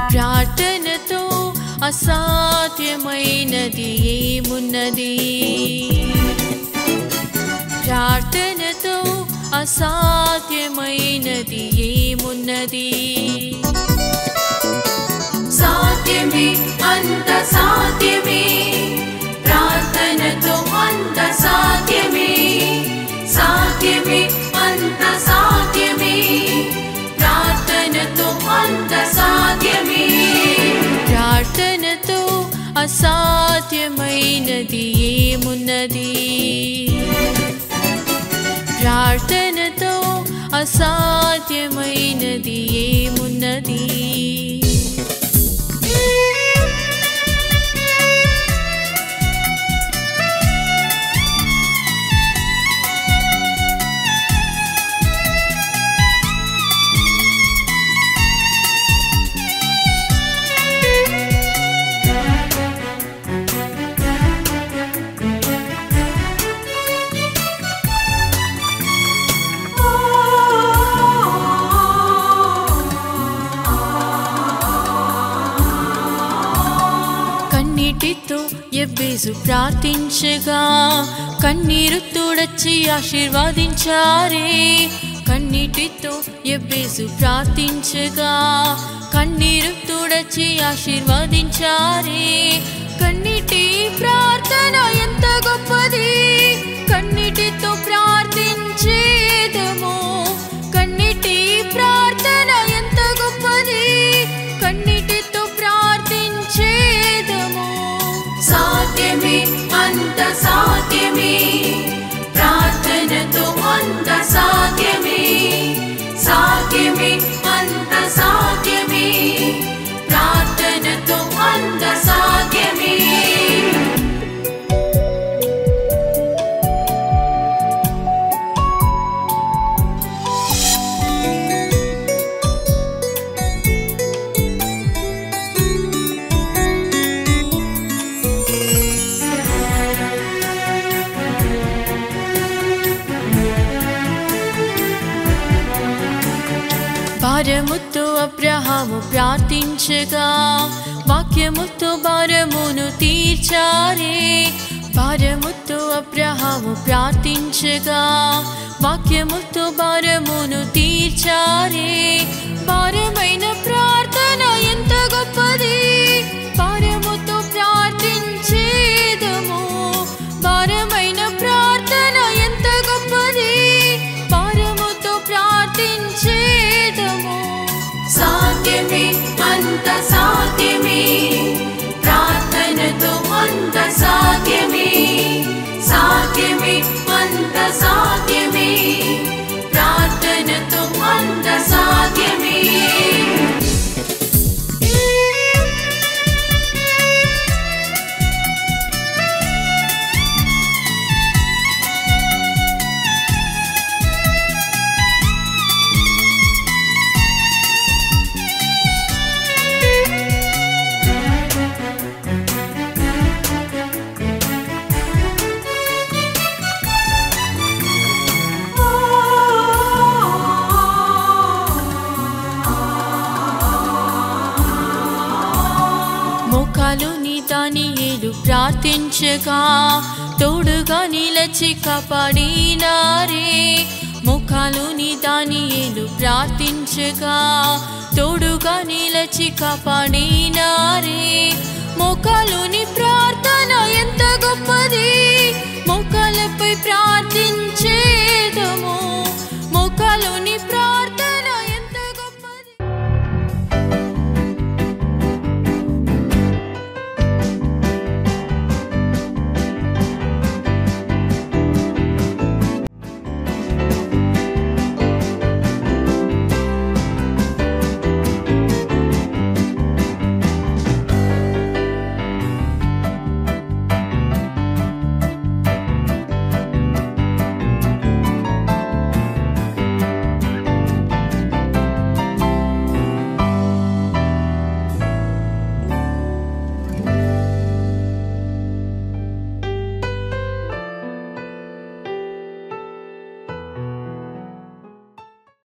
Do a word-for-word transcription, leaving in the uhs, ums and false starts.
ప్రార్థనతో అసాధ్యమైనది ఏమున్నది ప్రార్థనతో అసాధ్యమైనది ఏమున్నది సాధ్యమే అంత సాధ్యమే ప్రార్థనతో అంత సాధ్యమే సాధ్యమే అంత సాధ్యమే ప్రార్థనతో అంత సాధ్యమే ప్రార్థనతో అసాధ్యమైనది ఏమున్నది ప్రార్థనతో అసాధ్యమైనది ఏమున్నది యెహోవా ప్రార్థించగా కన్నీరు తుడచి ఆశీర్వదించారే కన్నీటితో యెహోవా ప్రార్థించగా కన్నీరు తుడచి ఆశీర్వదించారే కన్నీటి ప్రార్థన ఎంత గొప్పది కన్నీటితో ప్రార్థించేదము కన్నీటి ప్రార్థన ఎంత గొప్పది కన్నీటితో ప్రార్థించేదము సాధ్యమే అంత సాధ్యమే ప్రార్థనతో అంత సాధ్యమే సాధ్యమే అంత సాధ్యమే ప్రార్థనతో అంత సాధ్యమే భారముతో అబ్రహాము ప్రార్థించగా వాక్యముతో భారమును తీర్చారే భారముతో అబ్రహాము ప్రార్థించగా వాక్యముతో భారమును తీర్చారే భారమైన ప్రార్థన ఎంత గొప్పది భారముతో ప్రార్థించేదము భారమైన ప్రార్థన ఎంత గొప్పది భారముతో ప్రార్థించేదము సాధ్యమే అంత సాధ్యమే ప్రార్థనతో అంత సాధ్యమే సాధ్యమే అంత సాధ్యమే ప్రార్థనతో అంత సాధ్యమే దానియేలు ప్రార్థించగా తోడుగా నిలచి కాపాడినారే ముఖాలుని దానియేలు ప్రార్థించగా తోడుగా నిలచి కాపాడినారే ముఖాలుని ప్రార్థన ఎంత గొప్పది